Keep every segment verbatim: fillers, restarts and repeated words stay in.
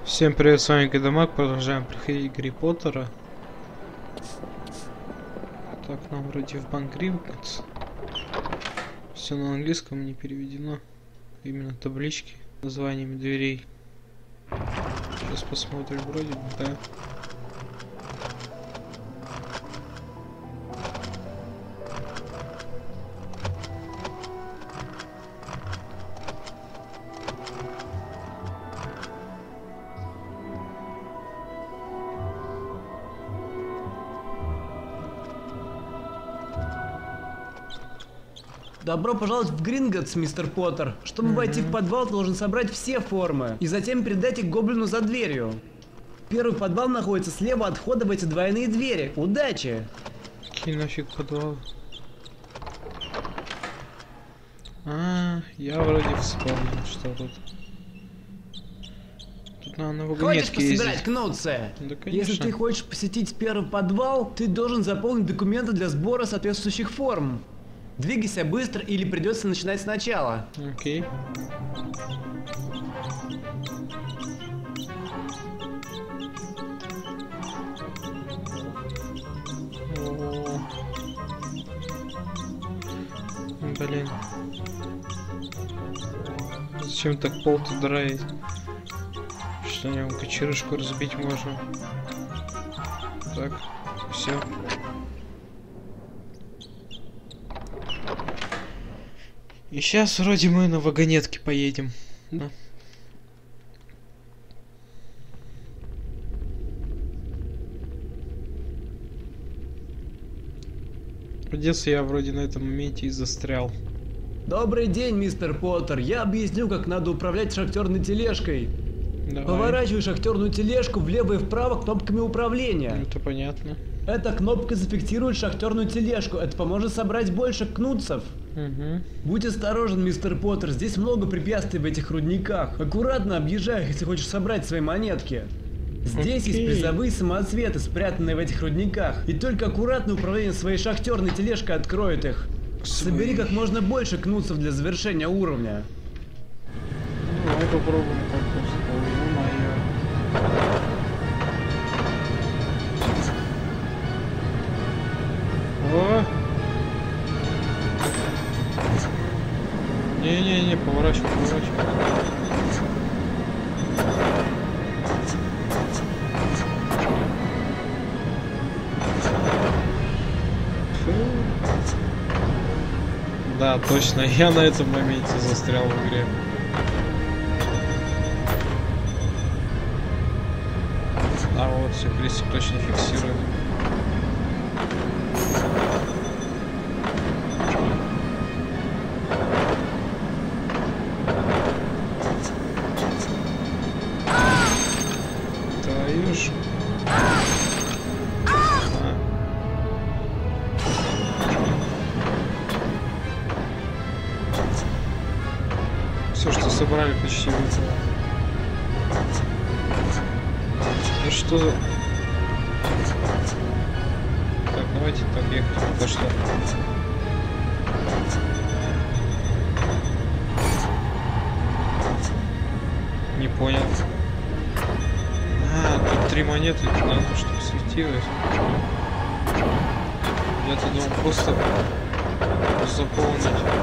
Всем привет, с вами Гайдамак, продолжаем проходить Гарри Поттера. Так, нам вроде в банк Гринготс. Все на английском, не переведено. Именно таблички с названиями дверей. Сейчас посмотрим, вроде бы, да. Добро пожаловать в Гринготс, мистер Поттер. Чтобы mm-hmm. войти в подвал, ты должен собрать все формы и затем передать их гоблину за дверью. Первый подвал находится слева от входа в эти двойные двери. Удачи! Какие нафиг подвалы? А, я вроде вспомнил, что тут. Тут надо на вагонетке Хочешь пособирать ездить. кнутсы? Да, конечно. Если ты хочешь посетить первый подвал, ты должен заполнить документы для сбора соответствующих форм. Двигайся быстро или придется начинать сначала. Окей. О. Блин. Зачем так пол-то драить? Что на нем кочерышку разбить можно? Так, все. И сейчас вроде мы на вагонетке поедем. Да. Придется я вроде на этом моменте и застрял. Добрый день, мистер Поттер. Я объясню, как надо управлять шахтерной тележкой. Давай. Поворачивай шахтерную тележку влево и вправо кнопками управления. Это понятно. Эта кнопка зафиксирует шахтерную тележку. Это поможет собрать больше кнутсов. Угу. Будь осторожен, мистер Поттер. Здесь много препятствий в этих рудниках. Аккуратно объезжай их, если хочешь собрать свои монетки. Здесь Окей. есть призовые самоцветы, спрятанные в этих рудниках. И только аккуратное управление своей шахтерной тележкой откроет их. Свои. Собери как можно больше кнутсов для завершения уровня. Ну, давай попробуем как-то. Ой, ё-моё. О! Не-не-не, поворачивай, поворачивай. Фу. Да, точно, я на этом моменте застрял в игре. А вот, все, крестик точно фиксирует. Твою ж. А. Все, что собрали, почти выпало. Ну что за... Так, давайте так ехать пока что. Не понял. А, тут три монеты, надо, чтобы светилось. Я-то думал просто заполнить.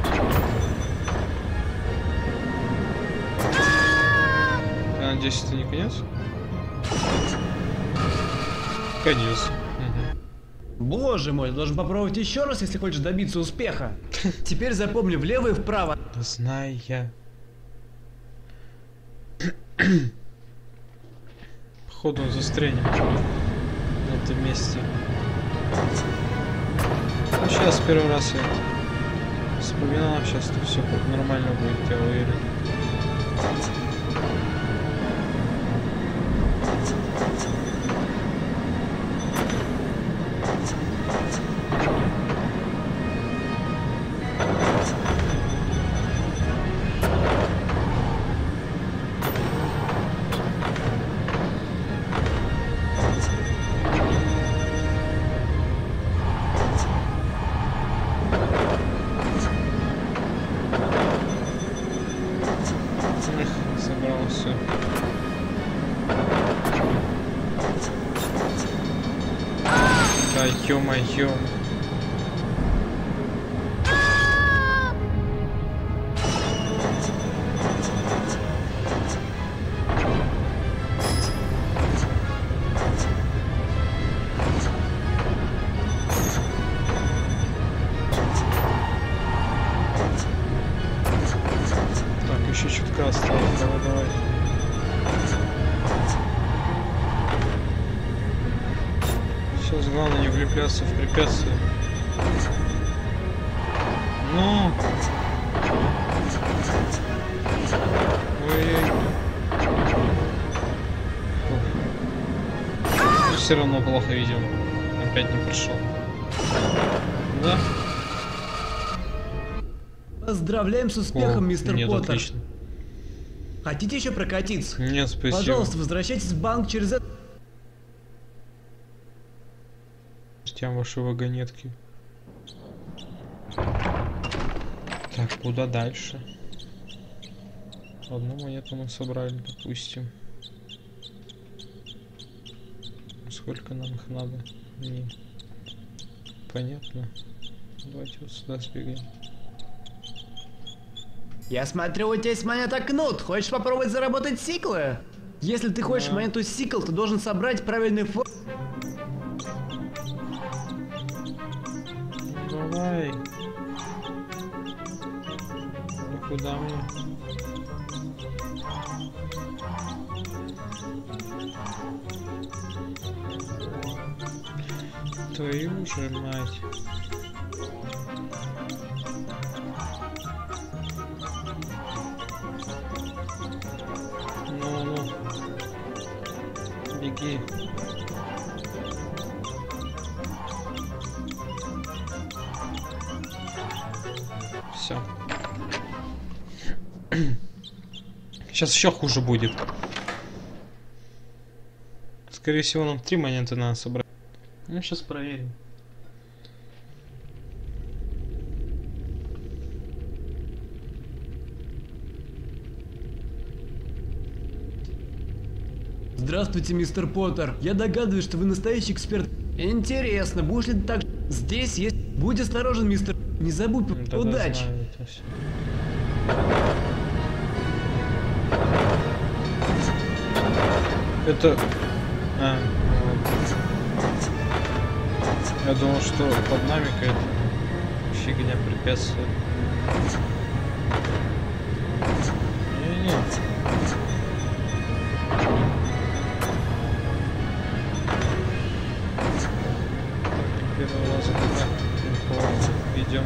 Я надеюсь, это не конец? Конец. Угу. Боже мой, ты должен попробовать еще раз, если хочешь добиться успеха. Теперь запомни влево и вправо. Знаю я. Походу он застрянет на этом месте. Ну, сейчас первый раз я вспоминал, сейчас тут все нормально будет, я уверен. все. Да ё-моё. Так, еще чутка осталось. Давай, давай. Сейчас главное не влепляться в препятствия. Ну. Ой-ой. Все равно плохо видим. Опять не прошел. Да? Поздравляем с успехом, О, мистер нет, Поттер. отлично. Хотите еще прокатиться? Нет, спасибо. Пожалуйста, возвращайтесь в банк через это. Ждем ваши вагонетки. Так, куда дальше? Одну монету мы собрали, допустим. Сколько нам их надо? Не. Понятно. Давайте вот сюда сбегаем. Я смотрю, у тебя есть монета Кнут. Хочешь попробовать заработать сиклы? Если ты хочешь Да. монету сикл, ты должен собрать правильный фон. Давай. Ну куда мне? Твою же мать. Ну, ну. Беги. Все. Сейчас еще хуже будет. Скорее всего, нам три монеты надо собрать. Ну, сейчас проверим. Здравствуйте, мистер Поттер. Я догадываюсь, что вы настоящий эксперт. Интересно, будешь ли ты так... Здесь есть... Будь осторожен, мистер... Не забудь... Да-да, Удачи! знаю это всё. Это... А, ладно. Я думал, что под нами какая-то фигня препятствует. Не-не. Первый раз туда идем.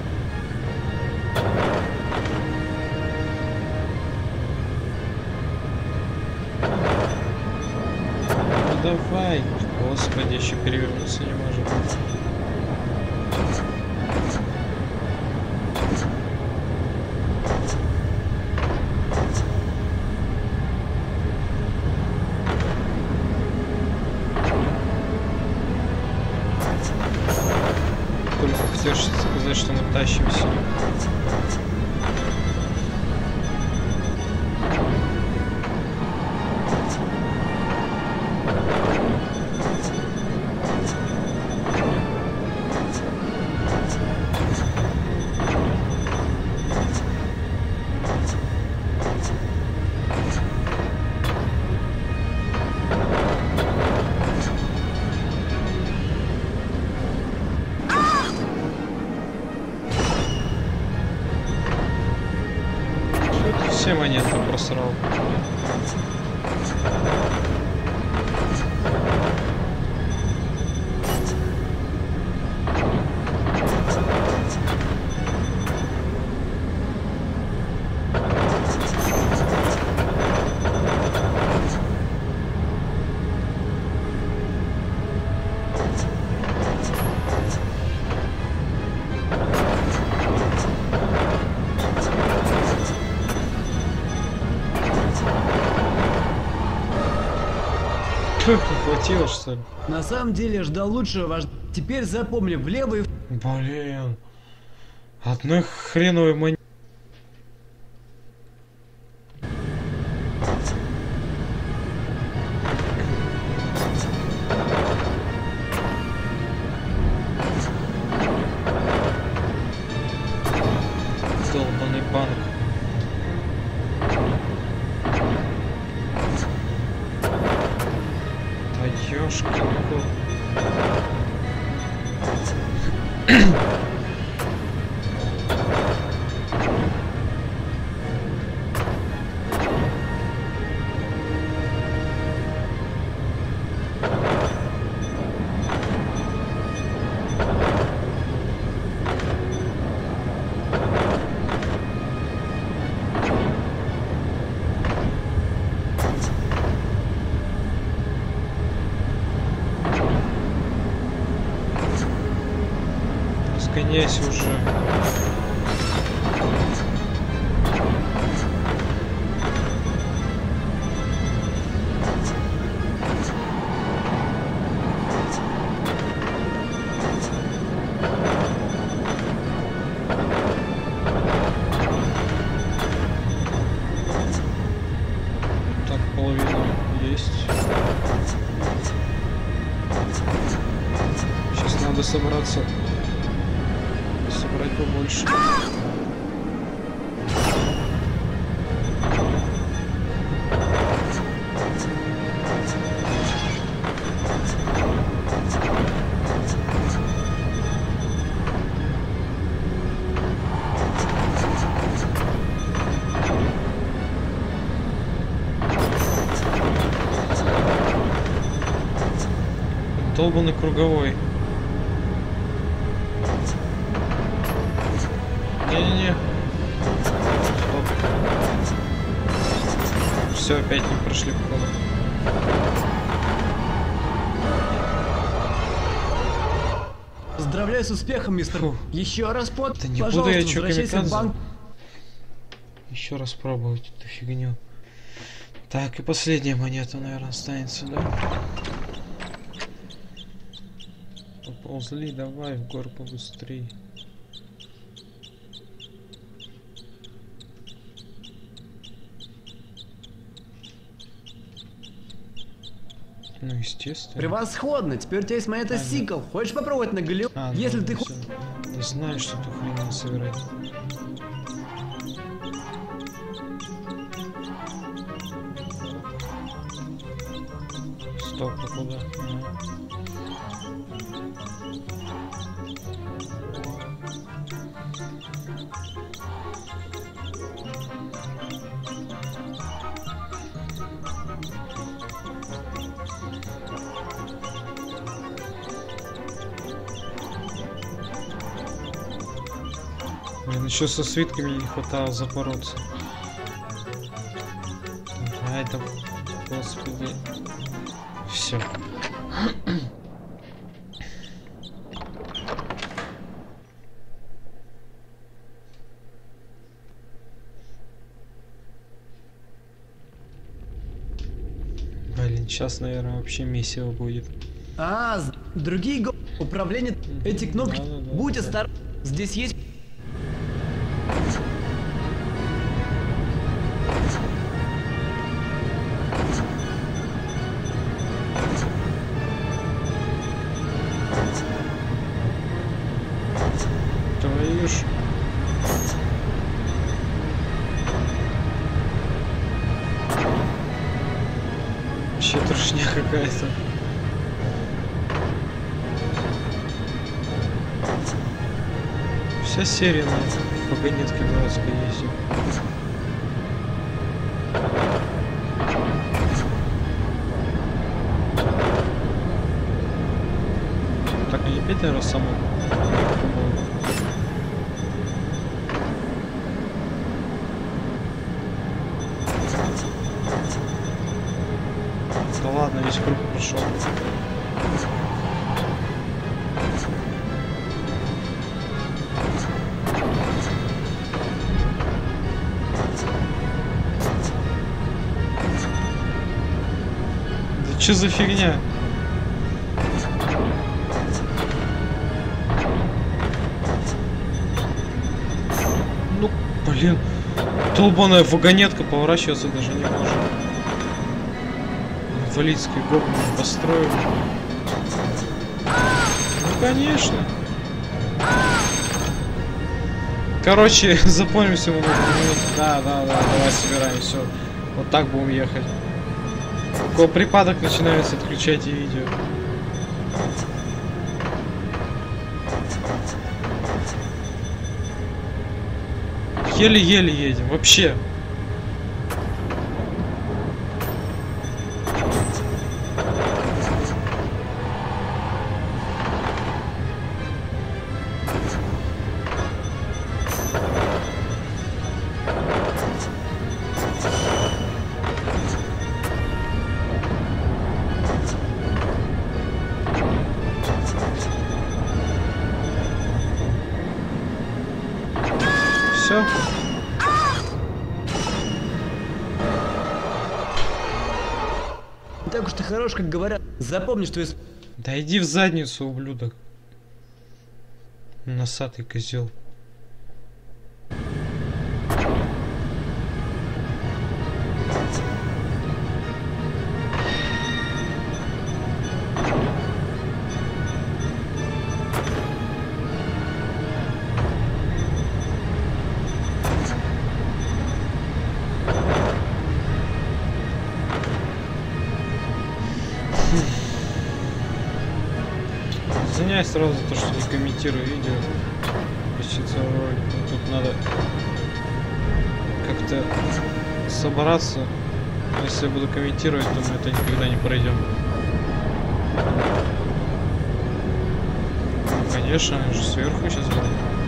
Ну давай, господи, еще перевернуться не можем. Только хотел сказать, что мы тащимся. Все монеты просрал. Не хватило, что ли? На самом деле я ждал лучшего ваш... Теперь запомни, влево и... Блин. Одной хреновой монеты. Ножки легко. Разгоняйся уже. Так, половина есть. Сейчас надо собраться. Собрать побольше. Долбанный круговой. Не-не-не. Стоп. Все, опять не прошли походу. Поздравляю с успехом, мистер. Фу. Еще раз под. Да не буду я чё камикадзе. Банк... Еще раз пробовать эту фигню. Так, и последняя монета, наверное, останется, да? Поползли, давай в горку быстрее. Ну, естественно. Превосходно! Теперь у тебя есть монета а, Сикл. Нет. Хочешь попробовать на Галилео? А, если ну, ты хочешь... Я знаю, что ты хрень собирать. Стоп, а куда? А. Блин, еще со свитками не хватало запороться. А это, господи, все. Блин, сейчас, наверное, вообще месиво будет. А, другие го... управление, эти кнопки, да, да, да, будь да. осторожен, здесь есть... Твою ж... Вообще трешня какая-то. Вся серия на вагонетке дурацкой ездит. Так, не опять, наверное, само. Да ладно, весь круг прошел. Да что за фигня? Ну, блин, долбаная вагонетка поворачиваться даже не может. Инвалидский гоблин построили. Ну, конечно. Короче, запомнимся мы. Да, да, да, давай собираем, все. Вот так будем ехать. У кого припадок начинается, отключайте видео. Еле-еле едем, вообще. Все. Так уж ты хорош, как говорят. Запомни, что из... Да иди в задницу, ублюдок. Носатый козел. Извиняюсь сразу за то, что не комментирую видео. Почти целый ролик. Но тут надо как-то собраться. Если я буду комментировать, то мы это никогда не пройдем. Ну, конечно, они же сверху сейчас будут.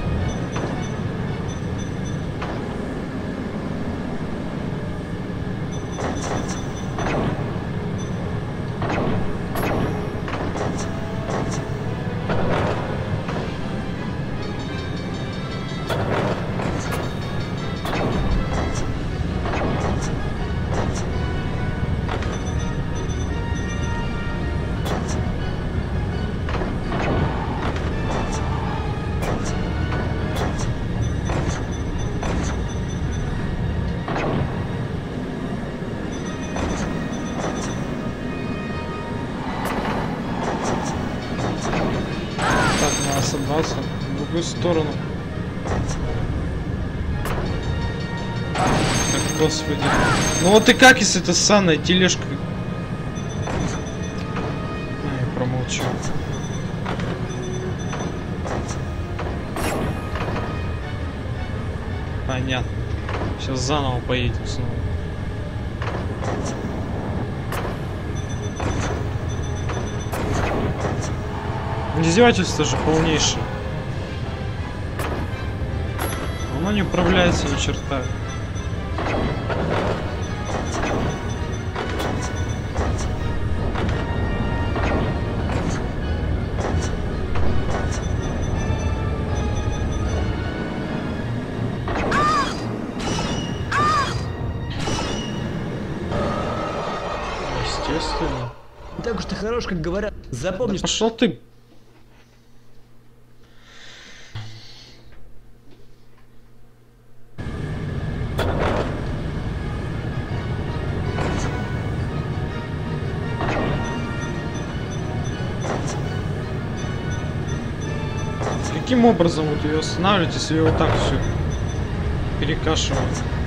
Собрался в другую сторону. Так, господи. Ну вот и как, если это санная тележка? А, я промолчу. Понятно. Сейчас заново поедем снова. Издевательство же полнейшее. Оно не управляется ни черта. Естественно. Так уж ты хорош, как говорят. Запомни, Да что... пошел ты. Каким образом вот ее останавливать, если ее вот так все перекашивает?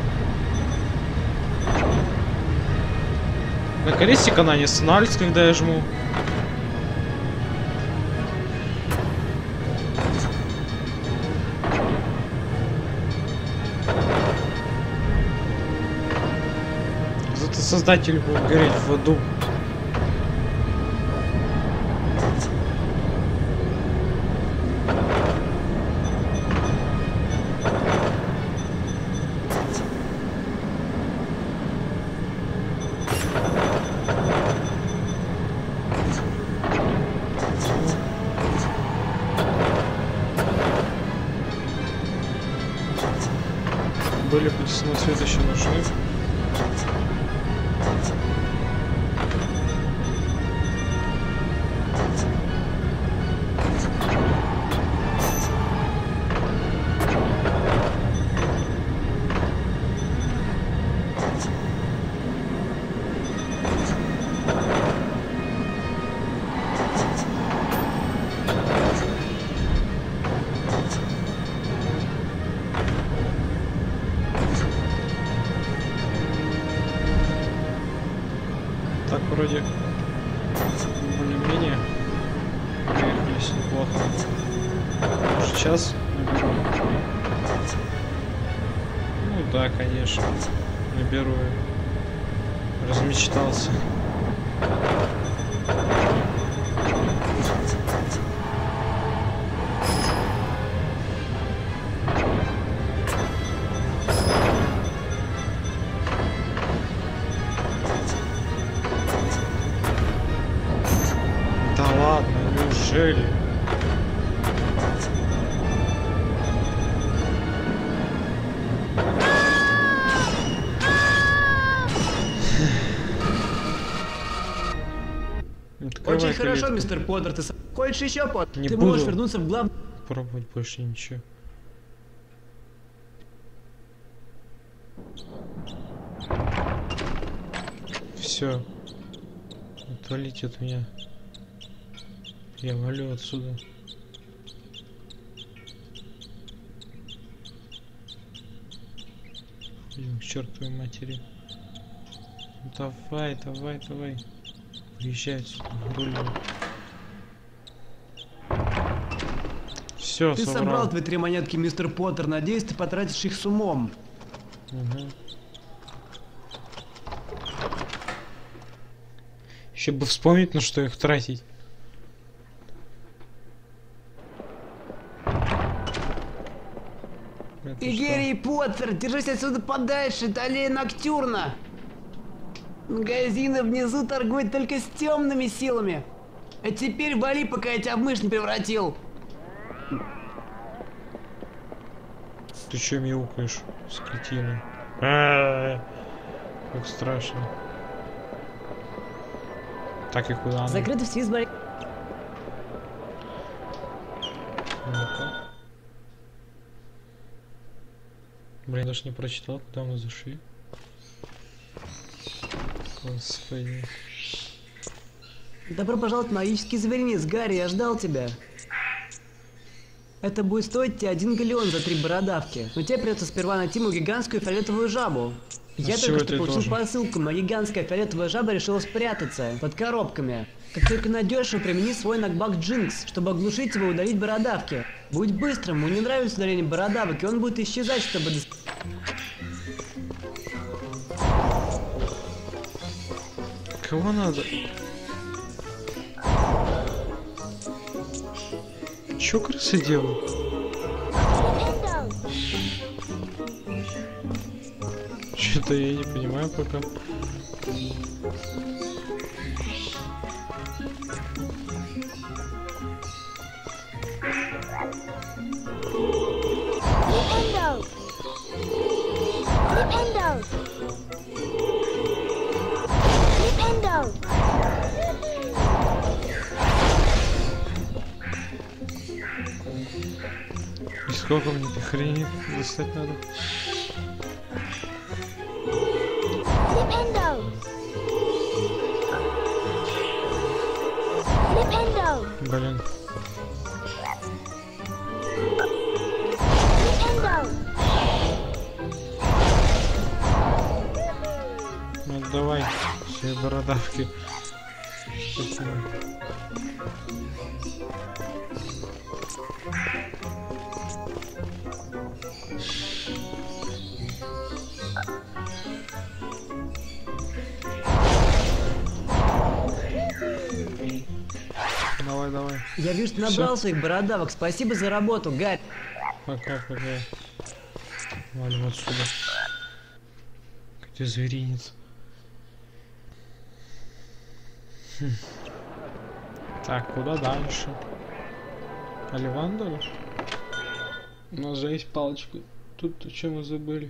На колесико она не останавливается, когда я жму. Зато создатель будет гореть в аду. Были пути самоцвета еще нужны. так вроде более-менее проехались неплохо. Сейчас наберу. Ну да, конечно. Наберу. Размечтался. Да ладно, неужели? Очень хорошо, мистер Поттер, ты сам... Хочешь еще, Поттер? Не ты буду можешь вернуться в глав... пробовать больше ничего. Все. Отвалите от меня. Я валю отсюда. Блин, к чертовой матери. Давай, давай, давай. Уезжай отсюда, рулю. Все, Ты собрал. собрал твои три монетки, мистер Поттер. Надеюсь, ты потратишь их с умом. Угу. Еще бы вспомнить, на что их тратить. Это И что? Гарри Поттер, держись отсюда подальше, это аллея Ноктюрна. Магазины внизу торгуют только с темными силами. А теперь вали, пока я тебя в мышь не превратил. Ты че мяукаешь, скотина? А-а-а, как страшно. Так, и куда она? Закрыто в связи с барри... Ну-ка. Блин, даже не прочитал, куда мы зашли. Господи. Добро пожаловать в магический зверинец, Гарри, я ждал тебя. Это будет стоить тебе один галеон за три бородавки, но тебе придется сперва найти мою гигантскую фиолетовую жабу. Я с только чего что ты получил должен? посылку, но гигантская фиолетовая жаба решила спрятаться под коробками. Как только найдешь ее, примени свой нокбак Джинкс, чтобы оглушить его и удалить бородавки. Будь быстрым, ему не нравится удаление бородавок, и он будет исчезать, чтобы... дос- Кого надо? Чё крысы делают? Что-то я не понимаю пока. Nintendo! Nintendo! Nintendo! И сколько мне этой хрени достать надо? Nintendo! Nintendo! Блин. Nintendo! Ну давай, все бородавки. Такие. Давай, давай. Я вижу, ты набрал своих бородавок, спасибо за работу, Гарри. Пока, пока. Валим отсюда. Где зверинец? Хм. Так, куда дальше? Оливандер? У нас же есть палочка. Тут-то что мы забыли?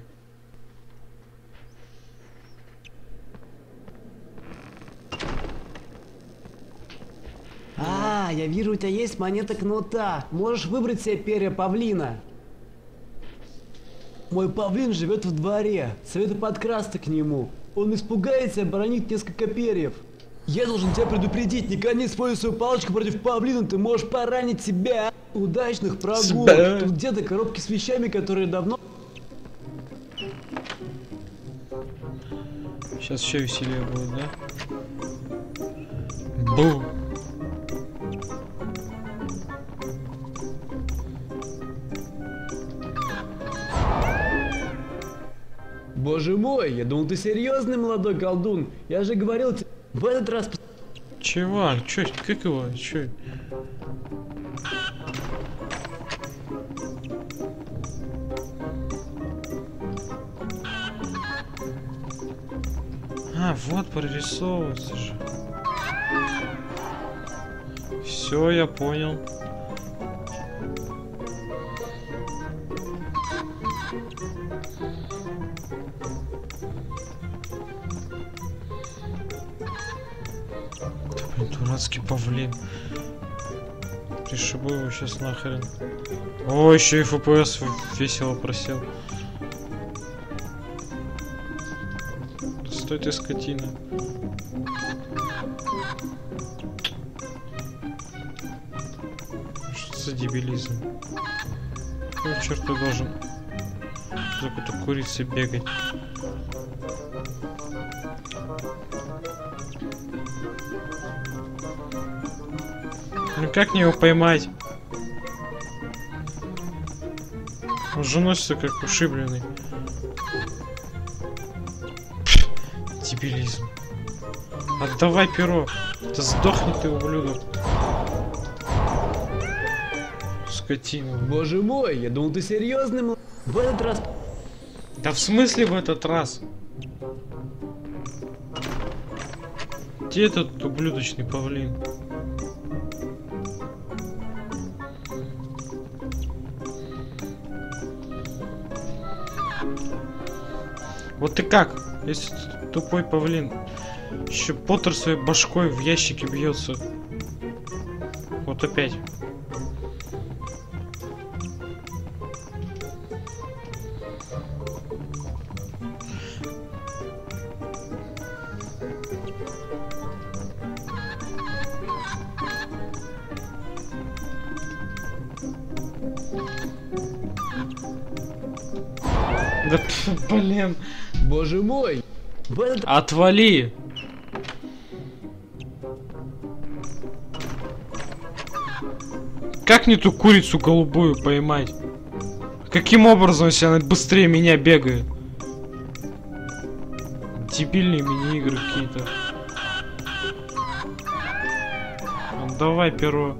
А, я вижу, у тебя есть монета кнута. Можешь выбрать себе перья павлина. Мой павлин живет в дворе. Советую подкрасться к нему. Он испугается и оборонит несколько перьев. Я должен тебя предупредить, никогда не используй свою палочку против павлина, ты можешь поранить себя. Удачных прогулок. Себя. Тут где-то коробки с вещами, которые давно... Сейчас еще веселее будет, да? Бу! Боже мой, я думал, ты серьезный молодой колдун. Я же говорил тебе, в этот раз... Чувак, чё, как его, чё? А, вот прорисовывается же. Все, я понял. Блин, дурацкий павлин. Пришибу его сейчас нахрен. О, еще и эф пи эс весело просел. Стой ты, скотина. Что за дебилизм? Какой черт ты должен за какой-то курицей бегать? Ну как мне его поймать? Он же носится как ушибленный. Пф, дебилизм. Отдавай перо. Да сдохни ты, ублюдок. Скотина. Боже мой, я думал, ты серьезный мол... В этот раз... Да в смысле в этот раз? Где этот ублюдочный павлин? Вот ты как? Если ты тупой павлин, еще Поттер своей башкой в ящике бьется. Вот опять. Да пф, блин. Боже мой. В этот... Отвали. Как мне ту курицу голубую поймать? Каким образом, если она быстрее меня бегает? Дебильные мини-игры какие-то. Давай перо.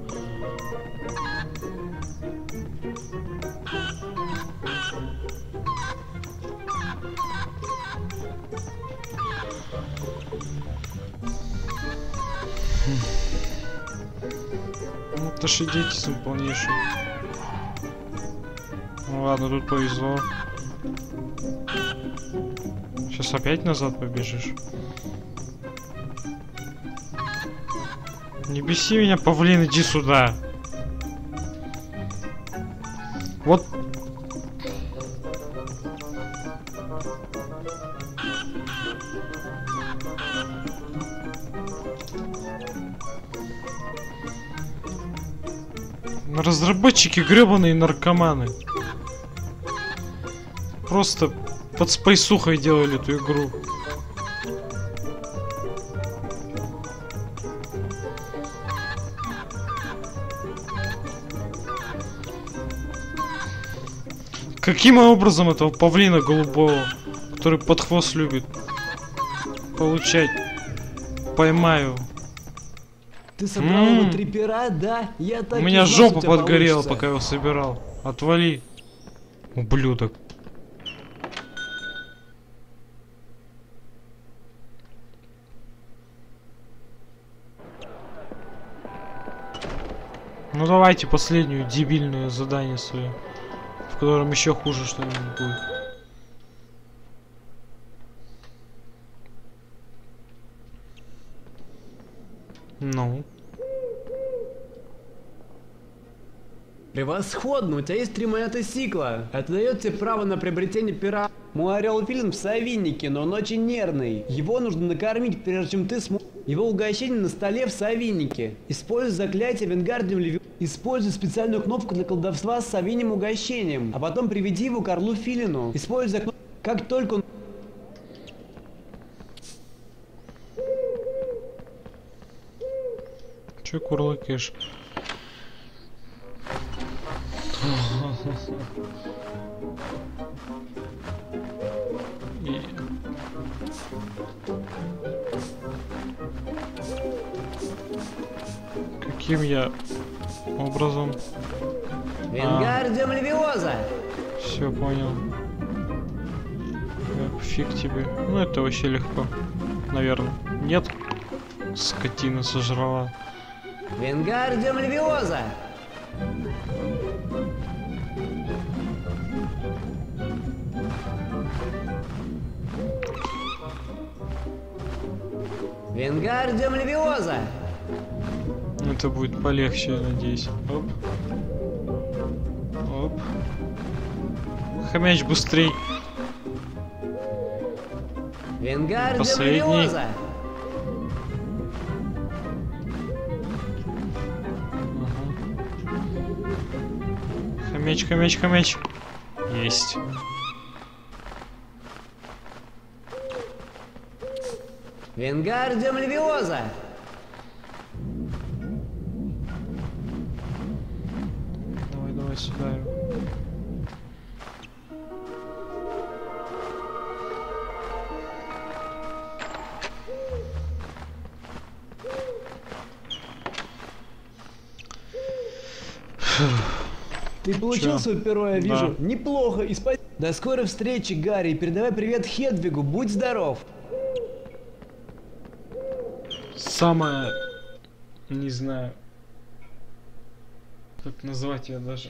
Ну, это ж идиотизм полнейший. Ну ладно, тут повезло. Сейчас опять назад побежишь. Не беси меня, павлин, иди сюда. Вот. Разработчики гребаные наркоманы. Просто под спайсухой делали эту игру. Каким образом этого павлина голубого, который под хвост любит получать, поймаю? Ты собрал ему три пера, да? Я так У меня и знал, жопа что у тебя подгорела, получится. пока его собирал. Отвали, ублюдок. Ну давайте последнюю дебильное задание свое, в котором еще хуже что-нибудь будет. Ну. Превосходно, у тебя есть три монеты сикла. Это дает тебе право на приобретение пера. Мой орел фильм в совиннике, но он очень нервный. Его нужно накормить, прежде чем ты сможешь. Его угощение на столе в совиннике. Используй заклятие Вингардиум Леви... Используй специальную кнопку для колдовства с совиним угощением. А потом приведи его к орлу Филину. Используй кнопку. Как только он... Че курлыкаешь? И... Каким я образом? Вингардиум Левиоза! Все понял. Так, фиг тебе. Ну это вообще легко. Наверное. Нет? Скотина сожрала. Вингардиум Левиоза! Вингардиум Левиоза! Это будет полегче, я надеюсь. Оп. Оп. Хомяч, быстрей. Вингардиум Последний. Левиоза! Хомяч, хомяч, хомяч. Есть. Вингардиум Левиоза! Давай, давай сюда его. Ты получил Чё? свое перо, я вижу. Да. Неплохо. И спа... До скорой встречи, Гарри. Передавай привет Хедвигу. Будь здоров. Самое... Не знаю... Как назвать ее даже...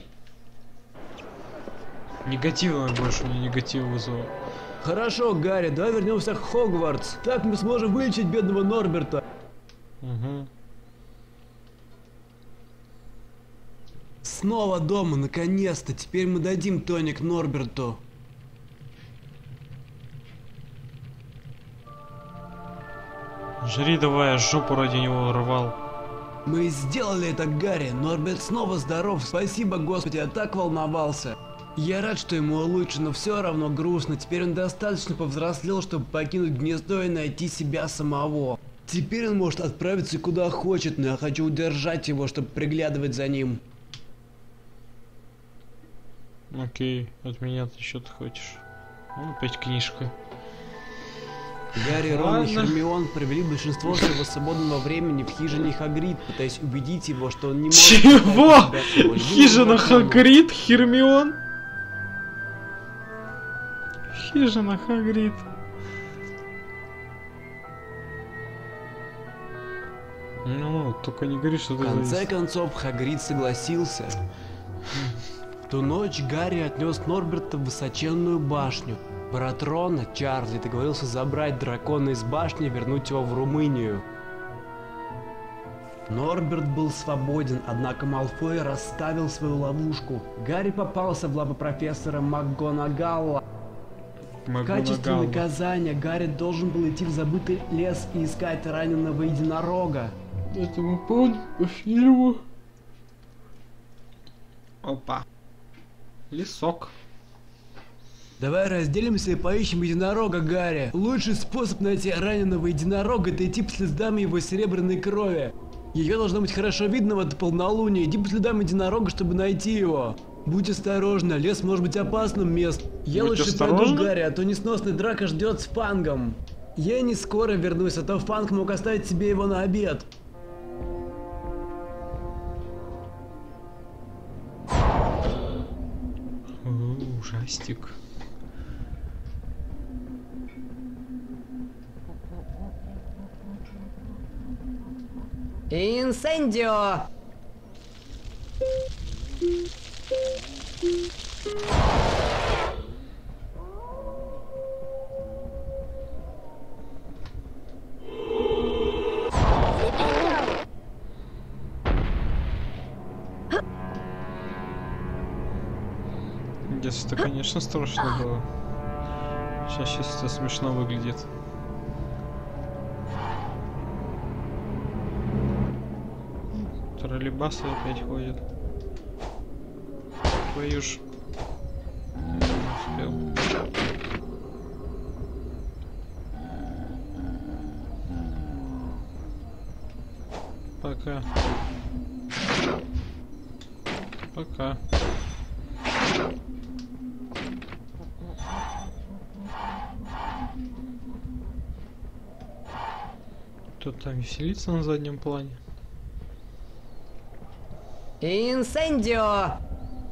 Негативно больше мне негатив вызвало. Хорошо, Гарри, давай вернемся к Хогвартс. Так мы сможем вылечить бедного Норберта. Угу. Снова дома, наконец-то. Теперь мы дадим тоник Норберту. Жри давай, я жопу ради него рвал. Мы сделали это, Гарри. Норберт снова здоров. Спасибо, Господи, я так волновался. Я рад, что ему лучше, но все равно грустно. Теперь он достаточно повзрослел, чтобы покинуть гнездо и найти себя самого. Теперь он может отправиться куда хочет, но я хочу удержать его, чтобы приглядывать за ним. Окей, от меня ты что ты хочешь? Ну, опять книжка. Гарри, Рон и Ладно. Хермион провели большинство своего свободного времени в хижине Хагрид, пытаясь убедить его, что он не может... Чего? оставить себя с его Хижина любимым драконом. Хагрид, Хермион? Хижина Хагрид. Ну, только не говори, что В ты конце завис. концов, Хагрид согласился. В ту ночь Гарри отнес Норберта в высоченную башню. Брат Рона, Чарли, договорился забрать дракона из башни и вернуть его в Румынию. Норберт был свободен, однако Малфой расставил свою ловушку. Гарри попался в лапы профессора МакГонагалла. В качестве Макгонагалл. наказания Гарри должен был идти в забытый лес и искать раненого единорога. Это мы помним по фильму. Опа. Лесок. Давай разделимся и поищем единорога, Гарри. Лучший способ найти раненого единорога — это идти по следам его серебряной крови. Ее должно быть хорошо видно в это полнолуние. Иди по следам единорога, чтобы найти его. Будь осторожна, лес может быть опасным местом. Я Будь лучше осторожна? пойду, Гарри, а то несносный драка ждет с Фангом. Я не скоро вернусь, а то Фанг мог оставить себе его на обед. О, ужастик. Инсендио! Детство, конечно, страшно было. Сейчас, сейчас это смешно выглядит. Троллейбасы опять ходят. Твою ж. Не успел. Пока. Пока. Кто там веселится на заднем плане? Инсендио!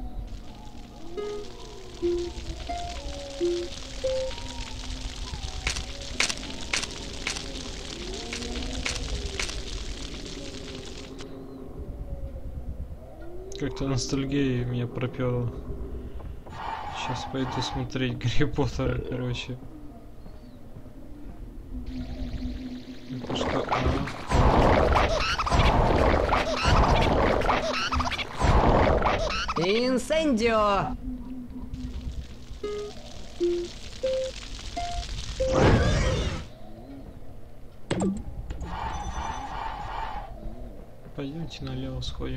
Как-то ностальгия меня проперла. Сейчас пойду смотреть Гарри Поттера, короче. Это что? А? Инсендио! Пойдемте налево сходим.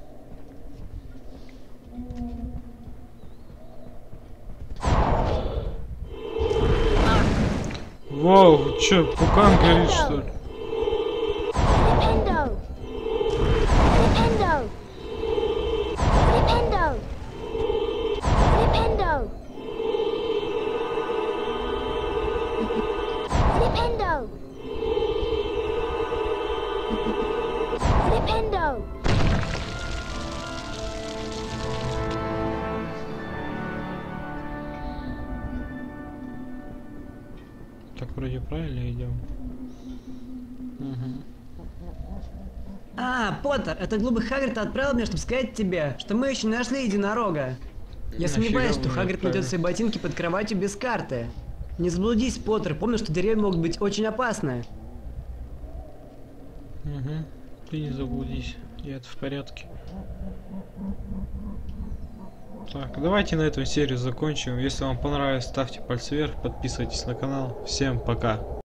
Вау, чё, пукан горит, что ли? Flipendo. Flipendo. Flipendo. Flipendo. Flipendo. Flipendo. Так вроде правильно идем. Угу. А, Поттер, это глупый Хагрид отправил меня, чтобы сказать тебе, что мы еще не нашли единорога. Я сомневаюсь, что Хагрид найдет свои ботинки под кроватью без карты. Не заблудись, Поттер, помни, что деревья могут быть очень опасны. Угу. Ты не заблудись, я это в порядке. Так, давайте на этом серию закончим. Если вам понравилось, ставьте пальцы вверх, подписывайтесь на канал. Всем пока.